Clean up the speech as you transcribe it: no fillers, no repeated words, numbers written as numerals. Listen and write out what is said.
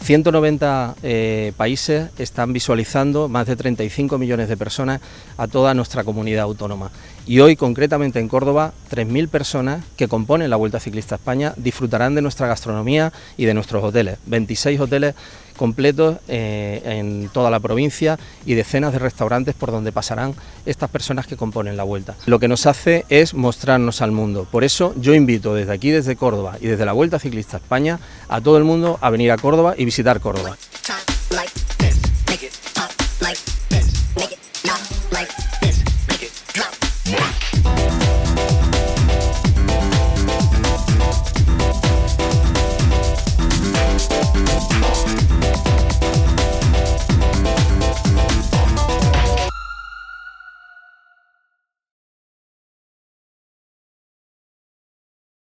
190 países están visualizando, más de 35 millones de personas, a toda nuestra comunidad autónoma. Y hoy, concretamente en Córdoba, 3.000 personas que componen la Vuelta Ciclista a España disfrutarán de nuestra gastronomía y de nuestros hoteles. 26 hoteles completos en toda la provincia y decenas de restaurantes por donde pasarán estas personas que componen la Vuelta. Lo que nos hace es mostrarnos al mundo. Por eso yo invito desde aquí, desde Córdoba y desde la Vuelta Ciclista a España, a todo el mundo a venir a Córdoba y visitar Córdoba.